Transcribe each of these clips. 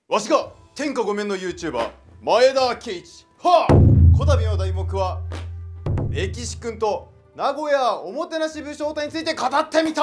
わしが天下御免の YouTuber 前田圭一。はあ、こたびの題目は歴史くんと名古屋おもてなし武将隊について語ってみた。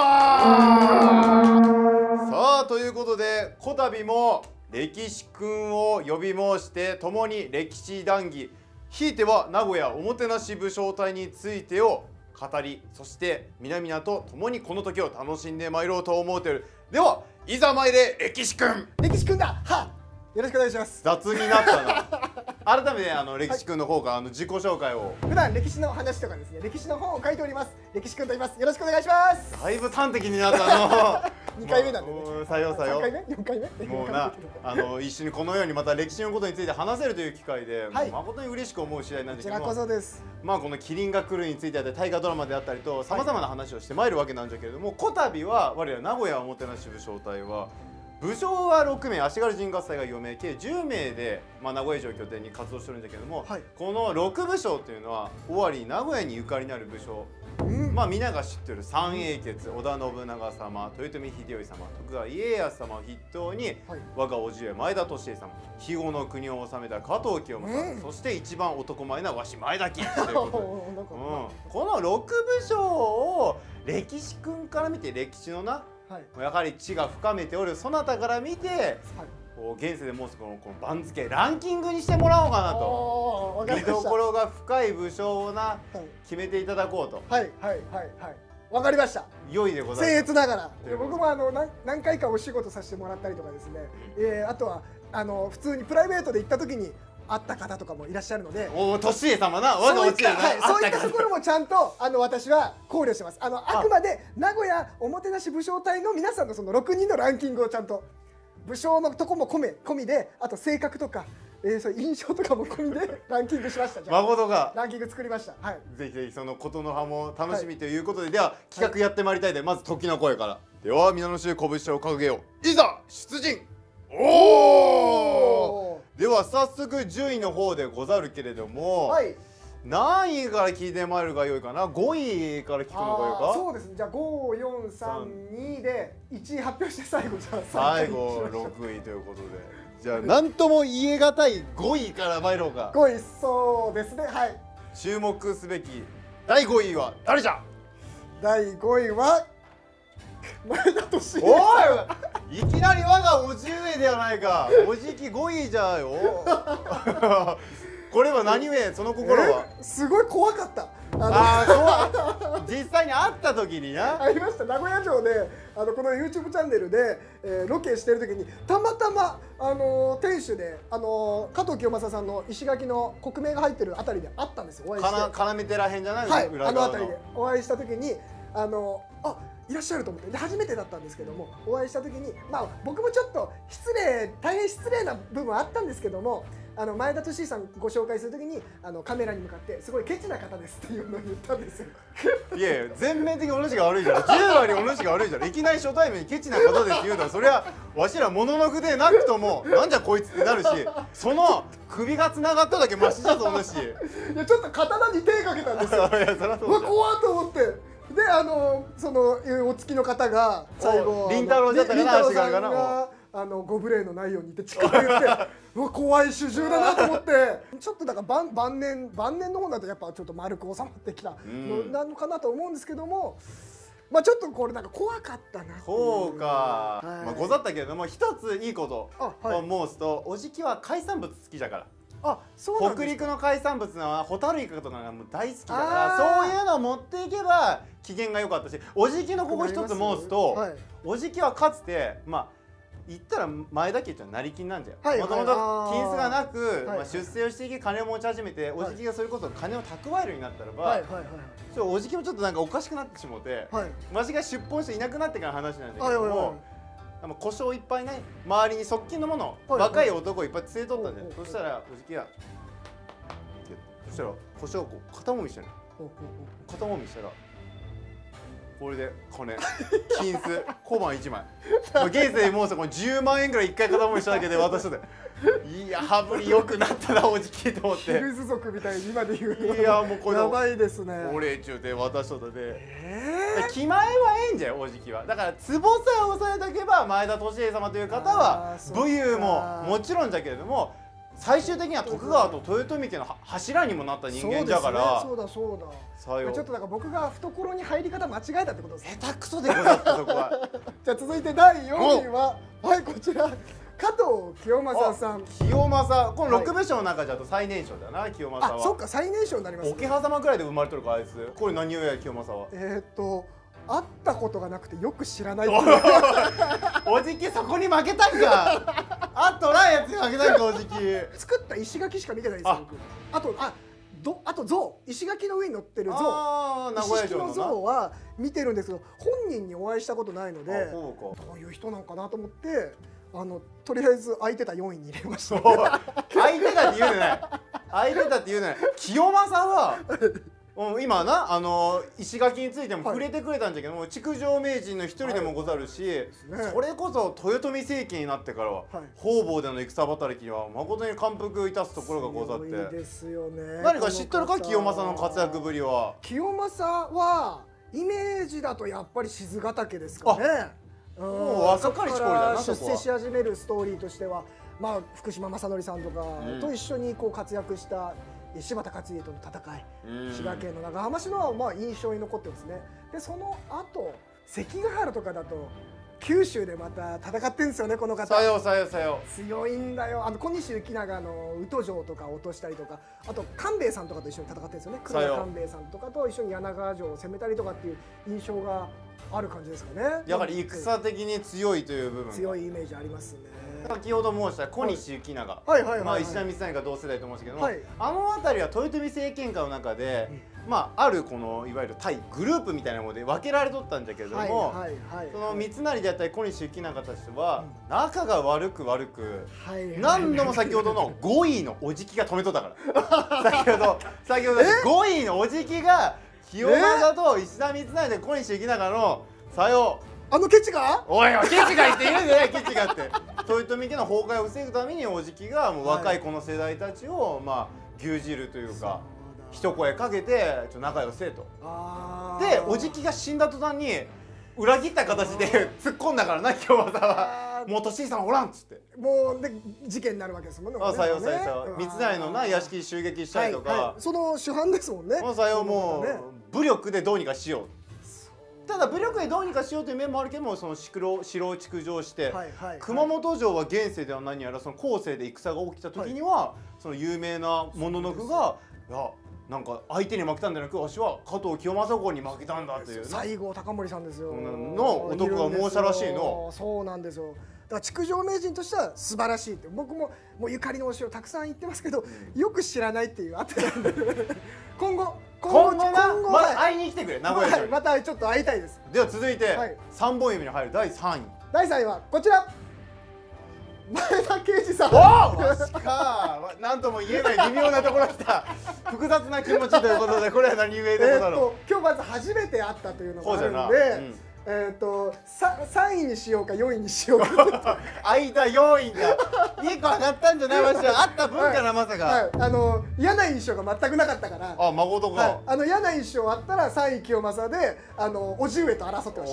さあということでこたびも歴史くんを呼び申して共に歴史談義、ひいては名古屋おもてなし武将隊についてを語り、そして皆々と共にこの時を楽しんでまいろうと思うている。ではいざ参れ歴史くん。 歴史くんだ。はよろしくお願いします。 雑になったな。改めて歴史くんの方から自己紹介を。 普段歴史の話とかですね、歴史の本を書いております歴史くんと言います。よろしくお願いします。 だいぶ端的になったの。 2回目なんでね。 さようさよう。 3回目4回目もうな一緒にこのようにまた歴史のことについて話せるという機会で、 はい、 誠に嬉しく思う次第なんですけども、 こちらこそです。 まあこのキリンが来るについてあって大河ドラマであったりとさまざまな話をしてまいるわけなんじゃけれども、こたびは我ら名古屋おもてなし武将隊は武将は6名、足軽陣合祭が4名、計10名で、名古屋城を拠点に活動してるんだけども、はい、この6武将というのは尾張名古屋にゆかりのある武将、皆が知ってる三英傑、織田信長様、豊臣秀吉様、徳川家康様を筆頭に、はい、我が叔父上前田利家様、肥後の国を治めた加藤清正、そして一番男前なわし前田金ということで、この6武将を歴史くんから見て歴史のな、はい、やはり知が深めておるそなたから見て、はい、こう現世でもうこの番付ランキングにしてもらおうかなと、見どころが深い武将をな、はい、決めていただこうと。 はいはいはいはい、わかりました。 良いでございます。 僭越ながら僕も何回かお仕事させてもらったりとかですね、あとは普通にプライベートで行った時に会った方とかもいらっしゃるので、 おお、年家様な、我がおちやな、 そういったところもちゃんと私は考慮してます。あくまで名古屋おもてなし武将隊の皆さんのその6人のランキングをちゃんと武将のとこも込みで、あと性格とか、そういう印象とかも込みでランキングしました。 誠がランキング作りました。はい。 ぜひぜひその琴の葉も楽しみということで、では企画やってまいりたいで、まず時の声から。では皆の衆拳を掲げよう。いざ出陣。おお。では早速順位の方でござるけれども、はい、何位から聞いてまいるがよいかな。5位から聞くのがよいか。 そうですね。じゃあ543-2で1位発表して最後じゃあ最後6位ということで、じゃあ何とも言え難い5位から参ろうか。 5位、そうですね。はい。 注目すべき第5位は誰じゃ。 第5位は前田利家。 おい、いきなり我が叔父上ではないか。おじき5位じゃよ。これは何故、その心は。 すごい怖かった。 怖い。実際に会った時にな。 ありました。名古屋城でこの YouTube チャンネルで、ロケしてる時にたまたま天守で加藤清正さんの石垣の刻銘が入ってるあたりで会ったんですよ。お会いして。要寺らへんじゃない。はい。あのあたりでお会いした時にいらっしゃると思って、で初めてだったんですけども、お会いした時に僕もちょっと大変失礼な部分はあったんですけども、前田利家さんご紹介する時にカメラに向かってすごいケチな方ですっていうのを言ったんですよ。 いやいや、全面的にお主が悪いじゃん。10割お主が悪いじゃん。いきなり初対面にケチな方ですって言うのは、それはわしらもののくでなくともなんじゃこいつってなるし、その首がつながっただけマシだと思うし。いや、ちょっと刀に手かけたんですよ。いや、そりゃそうだ。怖っと思って。でそのお付きの方が最後凛太郎だったかな、足軽かな、 ご無礼のないようにって近く言ってうわ怖い主従だなと思って、ちょっとだから晩年の方だとやっぱちょっと丸く収まってきたのなのかなと思うんですけども、ちょっとこれなんか怖かったな。 そうか、ござったけれども、一ついいことを申すと、おじきは海産物好きだから。北陸の海産物はホタルイカとかがもう大好きだから、そういうのを持っていけば機嫌が良かったし、おじきのここ一つ申すと、おじきはかつて言ったら前田家って成金なんじゃよ。もともと金子がなく出世をしていき金を持ち始めて、おじきがそれこそ金を蓄えるようになったらば、おじきもちょっとなんかおかしくなってしもうて、わしが出奔していなくなってから話なんだけども、故障いっぱいね、周りに側近のもの、若い男をいっぱい連れとったんで、そしたらおじきがそしたら故障を肩もみしたの。肩もみしたらこれで金金子小判1枚、現世でもうそこに10万円ぐらい1回肩もみしただけで渡してて、いや羽振り良くなったなおじきと思って。 ヒルズ族みたいに今で言う。 いやもうこれやばいですね。 お礼中で渡しとったで、 気前はええんじゃよおじきは。だから壺さえ押さえとけば前田利家様という方は武勇ももちろんじゃけれども、最終的には徳川と豊臣家の柱にもなった人間じゃから。 そうだそうだ。ちょっとだから僕が懐に入り方間違えたってことですね。 下手くそでござったそこは。 じゃあ続いて第4位ははいこちら。加藤清正さん。 清正、この6部将の中だと最年少だな、清正は。 あ、そっか、最年少になります。 桶狭間ぐらいで生まれてるかあいつ。これ何故や清正は。 会ったことがなくてよく知らない。 おじきそこに負けたんか。あっとないやつに負けたんかおじき。 作った石垣しか見てないですよ。あと像、石垣の上に乗ってる像、 名古屋城の像は見てるんですけど、本人にお会いしたことないので、どういう人なのかなと思って。とりあえず空いてた4位に入れました。 空いてたって言うねない。空いてたって言うねない。清正は今な石垣についても触れてくれたんじゃけども、築城名人の一人でもござるし、それこそ豊臣政権になってからは方々での戦働きには誠に感服いたすところがござって。何か知っとるか清正の活躍ぶりは。 清正はイメージだとやっぱり賤ヶ岳ですかね。 もう若かりし頃だな。 出世し始めるストーリーとしては、まあ福島正則さんとかと一緒にこう活躍した柴田勝家との戦い、滋賀県の長浜市のはまあ印象に残ってますね。でその後関ヶ原とかだと九州でまた戦ってんですよねこの方。 さよさよさよ。 強いんだよ。小西行長の宇土城とか落としたりとか、あと官兵衛さんとかと一緒に戦ってるんですよね。黒田官兵衛さんとかと一緒に柳川城を攻めたりとかっていう印象がある感じですかね。 やはり戦的に強いという部分。 強いイメージありますね。 先ほど申した小西行長、石田三成が同世代と思うんですけども、あの辺りは豊臣政権下の中で、あるこのいわゆる対グループみたいなもので分けられとったんだけれども、その三成であったり小西行長たちとは仲が悪く何度も先ほどの5位のおじきが止めとったから先ほど5位のおじきが清正と石田三成で小西行長のさよケチがおいケチが言って言うんじゃないケチがって豊臣家の崩壊を防ぐためにおじきがもう若いこの世代たちを牛耳るというか一声かけて仲良せえと。でおじきが死んだ途端に裏切った形で突っ込んだからな清正は。もう利家さんおらんっつってもうで事件になるわけですもんね。 さよさよさよ。三成のな屋敷襲撃したりとかその主犯ですもんね。 さよもう武力でどうにかしよう。ただ武力でどうにかしようという面もあるけども、その城を築城して熊本城は現世では何やらその後世で戦が起きた時にはその有名なもののふが「いやなんか相手に負けたんじゃなくわしは加藤清正公に負けたんだ」という西郷隆盛さんですよの男が申したらしいの。 そうなんですよ。だから築城名人としては素晴らしいって、僕ももうゆかりのお城たくさん行ってますけど、よく知らないっていうあたりなんで今後また会いに来てくれ名古屋城に。 またちょっと会いたいです。 では続いて3本指に入る第3位。 第3位はこちら前田慶次さん。 マジか。なんとも言えない微妙なところ来た。複雑な気持ちということで、これは何故でござろう。 今日まず初めて会ったというのがあるので、3位にしようか4位にしようか。 間4位が1個上がったんじゃないわしは。あった分かなまさか。 嫌な印象が全くなかったから。 あ、誠か。 嫌な印象あったら3位清正で叔父上と争ってました。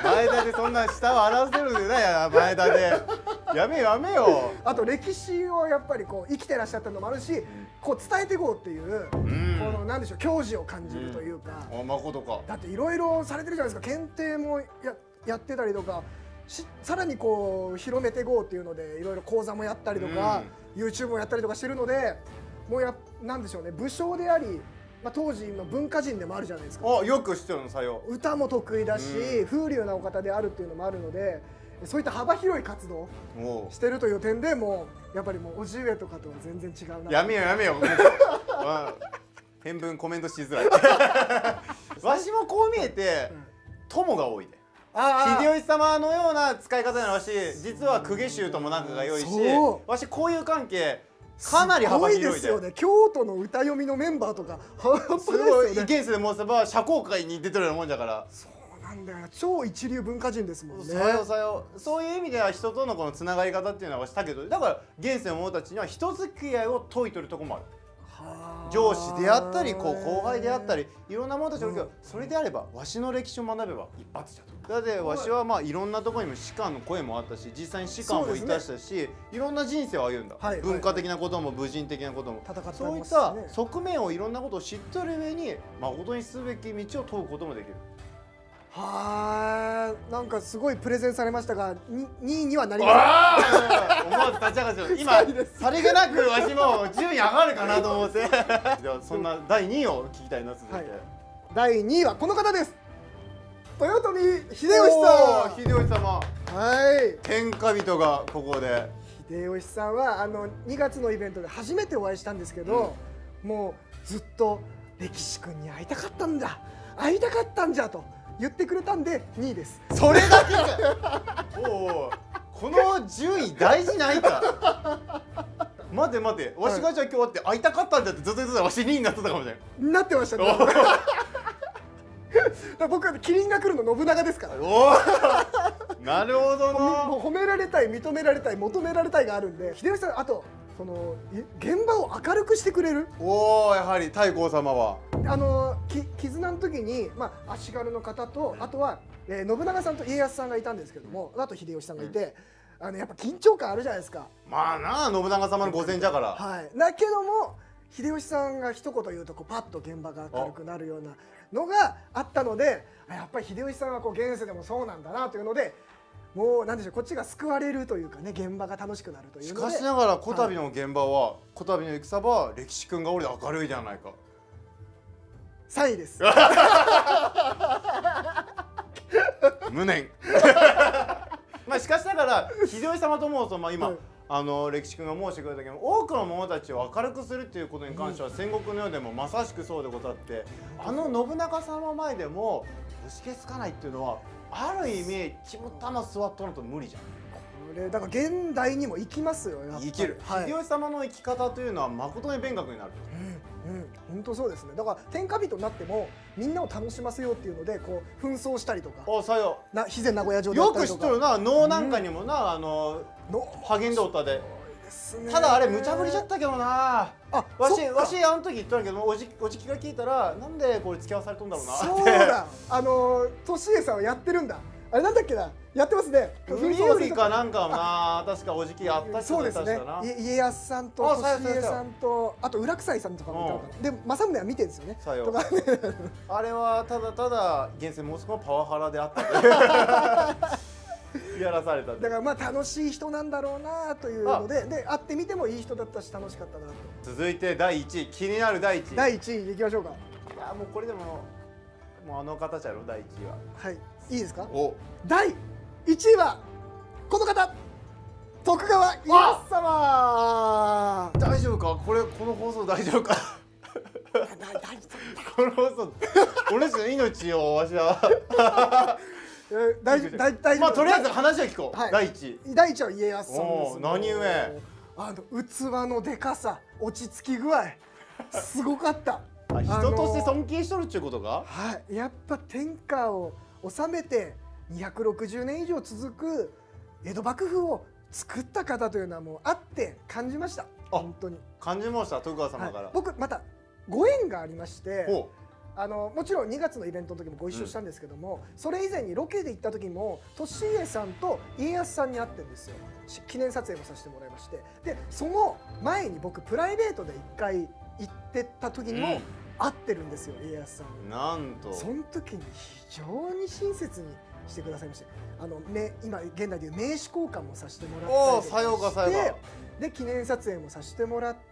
前田でそんな下を争せるでな前田で。やめよ。 あと歴史をやっぱりこう生きてらっしゃったのもあるし、こう伝えていこうっていうこのなんでしょう矜持を感じるというか。 誠か。 だっていろいろされてるじゃないですか。検定もやってたりとか、さらにこう広めていこうっていうのでいろいろ講座もやったりとか、YouTube もやったりとかしてるので、もうなんでしょうね、武将であり、当時の文化人でもあるじゃないですか。 よく知ってるのさよ。 歌も得意だし、風流なお方であるっていうのもあるので、そういった幅広い活動してるという点でもやっぱりもう叔父上とかとは全然違うな。 やめよ。変文コメントしづらい。わしもこう見えて友が多いで。秀吉様のような使い方なわし、実は公家衆とも仲が良いし、わしこういう関係かなり幅広いで。 すごいですよね。京都の歌読みのメンバーとかすごい現世で申せば社交界に出てるようなもんだから。 そうなんだよ。超一流文化人ですもんね。 さよ。そういう意味では人とのこのつながり方っていうのはしたけど、だから現世の者たちには人付き合いを解いとるとこもある。 上司であったり後輩であったりいろんな者たちがいるけど、それであればわしの歴史を学べば一発じゃと。だってわしはまあいろんなところにも士官の声もあったし、実際に士官もいたしたし、いろんな人生を歩んだ、文化的なことも武人的なことも、そういった側面をいろんなことを知ってる上に誠にすべき道を問うこともできる。 はい、なんかすごいプレゼンされましたが、2位にはなりません。 思わず立ち上がって今さりげなくわしも順位上がるかなと思ってじゃあそんな第2位を聞きたいな。続いて、 第2位はこの方です。豊臣秀吉さん。 秀吉様、 はい、 天下人がここで。 秀吉さんは2月のイベントで初めてお会いしたんですけど、もうずっと歴史君に会いたかったんだ、会いたかったんじゃと言ってくれたんで2位です。 それだけかおお、この順位大事ないか待て待て、わしがじゃあ今日会って会いたかったんだってずっと言ってたらわし2位になってたかもしれないなってましたね僕はキリンが来るの信長ですから。 おなるほどな。 もう褒められたい、認められたい、求められたいがあるんで、秀吉さん、あとその現場を明るくしてくれる。 おお、やはり太閤様は絆の時に、足軽の方と、あとは、信長さんと家康さんがいたんですけども、あと秀吉さんがいて、やっぱ緊張感あるじゃないですか。 まあなあ、信長様の御前じゃから。 はい、だけども秀吉さんが一言言うとパッと現場が明るくなるようなのがあったので、やっぱり秀吉さんは現世でもそうなんだなというので、もうなんでしょう、こっちが救われるというかね、現場が楽しくなるというので。 しかしながらこたびの現場は、こたびの戦場は歴史君がおりで明るいじゃないか。 3位です無念しかしながら秀吉様と申すと、今、歴史君が申してくれたけど、多くの者たちを明るくするっていうことに関しては、戦国の世でもまさしくそうでござって、信長様前でも打ち消すかないっていうのはある意味肝っ玉座っとるのと無理じゃん。 これだから現代にも生きますよ。 生きる、秀吉様の生き方というのは誠に勉学になる。 本当そうですね。だから天下人になってもみんなを楽しませようっていうので紛争したりとか、肥前名古屋城であったりとか。 よく知っとるな、能なんかにもな励んでおったで。ただあれ無茶ぶりじゃったけどな。わしあの時言ったんだけど、おじきが聞いたら、なんでこれ付き合わされとんだろうなって。 そうだ、利家さんはやってるんだ。あれなんだっけな、やってますね。 売り売りかなんかもな、確かおじきやった人でしたな。 家康さんと利家さんと、あと浦草さんとかもいたのかな。で政宗は見てるんですよね。 あれはただただ現世もう少しパワハラであったやらされた。 だから楽しい人なんだろうなというので、会ってみてもいい人だったし楽しかったなと。 続いて第1位、気になる第1位。 第1位いきましょうか。 いやもうこれでもあの形やろ、第1位は。 はい、いいですか。 お、 第1位はこの方、徳川家康様。 大丈夫か、この放送大丈夫かこの放送俺たちの命をわしは大丈夫。 とりあえず話を聞こう。第1位。 第1位は家康さんです。 何故？器のでかさ、落ち着き具合、すごかった。 人として尊敬しとるっていうことか。 はい、やっぱ天下を治めて260年以上続く江戸幕府を作った方というのはもうあって感じました。本当に感じました。徳川様から。 僕またご縁がありまして。もちろん2月のイベントの時もご一緒したんですけども、それ以前にロケで行った時も利家さんと家康さんに会ってるんですよ。記念撮影もさせてもらいまして、でその前に僕プライベートで1回行ってた時にも会ってるんですよ、家康さんに。 なんとその時に非常に親切にしてくださいまして、今現代でいう名刺交換もさせてもらったりとかして、で記念撮影もさせてもらって、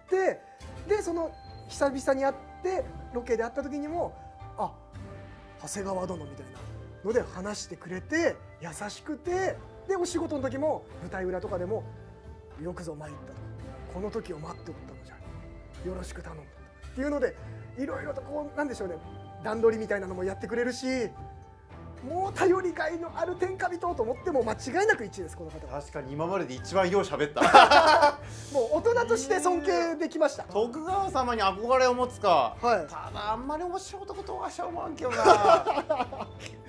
でその久々に会ってロケで会った時にも「あ、長谷川殿」みたいなので話してくれて、優しくて、でお仕事の時も舞台裏とかでも「よくぞ参った」と「この時を待っておったのじゃ、よろしく頼む」っていうので、いろいろとなんでしょうね、段取りみたいなのもやってくれるし、もう頼りがいのある天下人と思っても間違いなく1位です、この方は。 確かに今までで一番よう喋ったもう大人として尊敬できました。 徳川様に憧れを持つか、ただあんまり面白いことはしょうもんけどな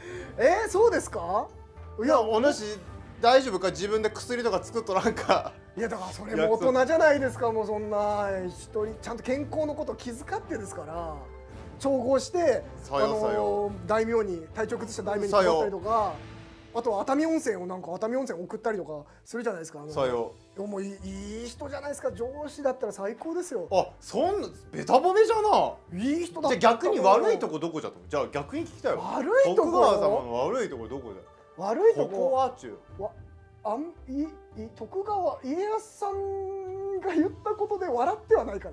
そうですか。 いや、お主大丈夫か、自分で薬とか作っとらんか。 いやだからそれも大人じゃないですか。もうそんな一人ちゃんと健康のことを気遣ってですから、調合して大名に体調崩した大名に配ったりとか、あとは熱海温泉を熱海温泉送ったりとかするじゃないですか。もういい人じゃないですか。上司だったら最高ですよ。 あ、そんなベタ褒めじゃな。 いい人だった。 じゃあ逆に悪いとこどこじゃと。じゃあ逆に聞きたいわ。 悪いとこ。 徳川様の悪いとこどこだ。 悪いとこ。 ここは中。 徳川家康さんが言ったことで笑ってはないかな。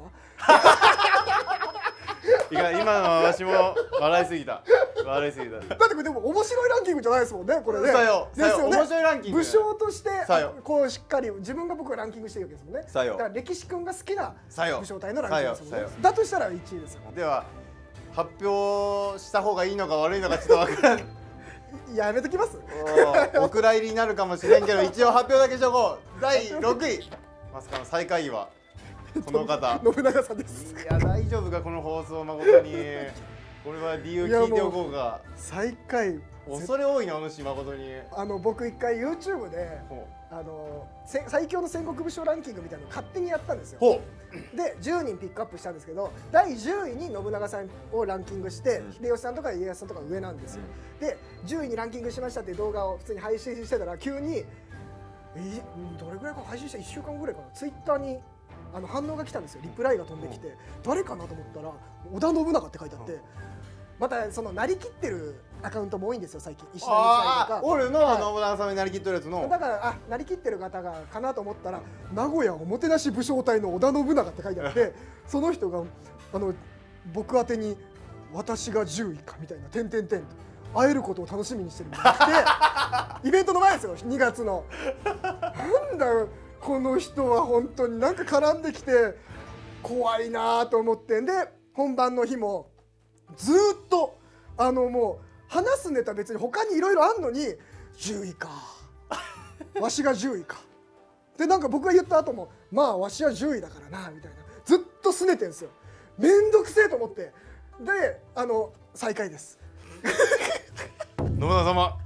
今の私も笑いすぎた。笑いすぎた。 だってでも面白いランキングじゃないですもんね、これね。 さよ。 ですよね。 面白いランキング。 武将としてこうしっかり僕がランキングしてるわけですもんね。 さよ。 だから歴史君が好きな武将隊のランキングですもんね。だとしたら1位ですよ。 では発表した方がいいのか悪いのかちょっとわからん。 やめときます。 お蔵入りになるかもしれんけど一応発表だけしとこう。第6位まさかの最下位はこの方信長さんです。 いや大丈夫かこの放送誠に。これは理由聞いておこうか。 最下位恐れ多いな、お主誠に。 僕一回 YouTube で最強の戦国武将ランキングみたいなのを勝手にやったんですよ。で10人ピックアップしたんですけど、第10位に信長さんをランキングして、秀吉さんとか家康さんとか上なんですよ。で10位にランキングしましたっていう動画を普通に配信してたら、急にどれぐらいか配信した1週間ぐらいかな、ツイッターに反応が来たんですよ。リプライが飛んできて、誰かなと思ったら織田信長って書いてあって、またそのなりきってるアカウントも多いんですよ最近。石田三成とか俺の信長さんになりきってるやつの、 だからなりきってる方がかなと思ったら、名古屋おもてなし武将隊の織田信長って書いてあって、その人が僕宛てに私が10位かみたいな点々点会えることを楽しみにしてるみたいなイベントの前ですよ、2月の。なんだこの人は本当になんか絡んできて怖いなと思って。で本番の日もずっともう話すネタ別に他にいろいろあんのに10位かわしが10位かで、なんか僕が言った後もまあわしは10位だからなみたいな、ずっと拗ねてんですよ。めんどくせえと思って、で最下位です。 信長様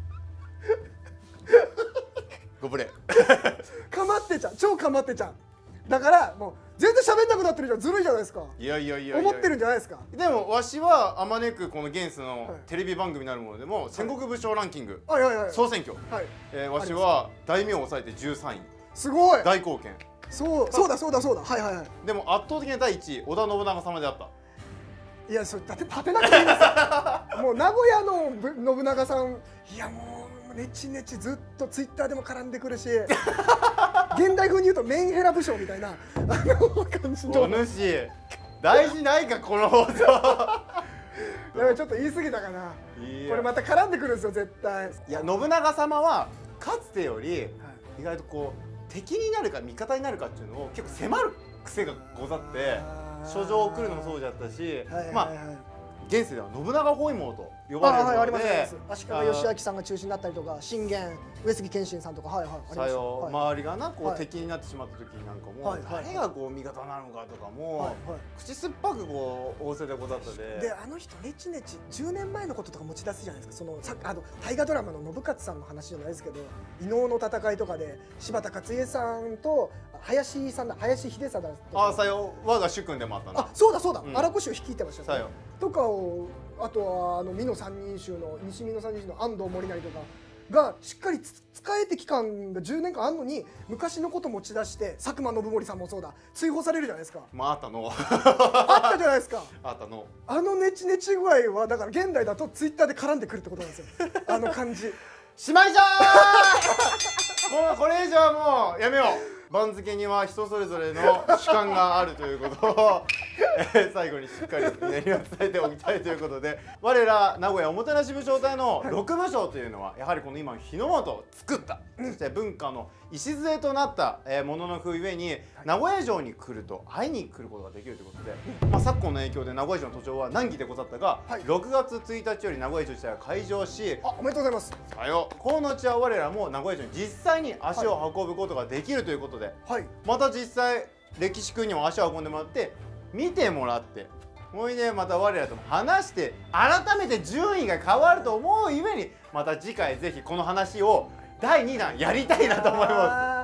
ご無礼。 かまってちゃん、超かまってちゃんだからもう全然喋んなくなってるじゃん。ずるいじゃないですか。 いや思ってるんじゃないですか。 でもわしはあまねくこのゲンスのテレビ番組になるものでも戦国武将ランキング総選挙、わしは大名を抑えて13位。 すごい大貢献。 そうだはいはいはい。 でも圧倒的な第1位織田信長様であった。 いやそれ立てなくていいんですよ。もう名古屋の信長さん、いやもうネチネチずっとツイッターでも絡んでくるし現代風に言うとメンヘラ武将みたいな感じの。 お主大事ないかこの放送。 だからちょっと言い過ぎたかな。これまた絡んでくるんですよ絶対。 いや信長様はかつてより意外とこう敵になるか味方になるかっていうのを結構迫る癖がござって、書状を送るのもそうだったし、まあ現世では信長包囲網と呼ばれるもので、 足利義昭さんが中心になったりとか、信玄上杉謙信さんとか、 周りがなこう敵になってしまった時なんかも誰がこう味方なのかとかも口酸っぱくこう仰せでござったで、 あの人ネチネチ10年前のこととか持ち出すじゃないですか。その大河ドラマの信勝さんの話じゃないですけど、伊能の戦いとかで柴田勝家さんと林さんだ、林秀貞とか、 さよ我が主君でもあったな。 そうだ荒越を率いてましたねとかを、あとは美濃三人衆の西美濃三人衆の安藤森成とかがしっかり使えて期間が10年間あんのに、昔のこと持ち出して佐久間信盛さんもそうだ追放されるじゃないですか。 あったのあったじゃないですか。 あったのネチネチ具合はだから現代だとツイッターで絡んでくるってことなんですよ。感じしまいじゃーもうこれ以上はもうやめよう。番付には人それぞれの主観があるということを最後にしっかり念には伝えておきたいということで、我ら名古屋おもてなし武将隊の6武将というのはやはりこの今の日の本を作った、そして文化の礎となったもののふゆえに名古屋城に来ると会いに来ることができるということで、昨今の影響で名古屋城の都庁は難儀でござったが、6月1日より名古屋城自体は開場し、 おめでとうございます。 この後は我らも名古屋城に実際に足を運ぶことができるということで、また実際歴史君にも足を運んでもらって見てもらって、もうねまた我らとも話して改めて順位が変わると思うゆえに、また次回ぜひこの話を第2弾やりたいなと思います。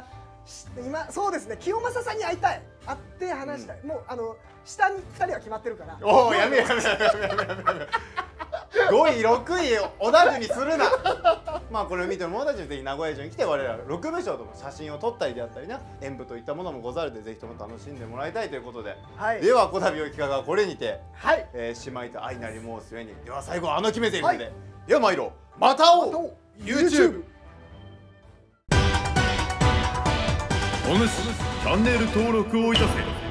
今そうですね、清正さんに会いたい、会って話したい、もう下に2人は決まってるから。 おお、やめやめやめやめやめ。5位6位小田区にするな。まあこれを見てる者たちにぜひ名古屋城に来て、我々6部将とも写真を撮ったりであったりな、演舞といったものもござるで、ぜひとも楽しんでもらいたいということで、ではこたびお企画はこれにて、姉妹と愛なり申す上に、では最後は決め台詞で、では参ろう、また会おう YouTube。 お主チャンネル登録をいたせ。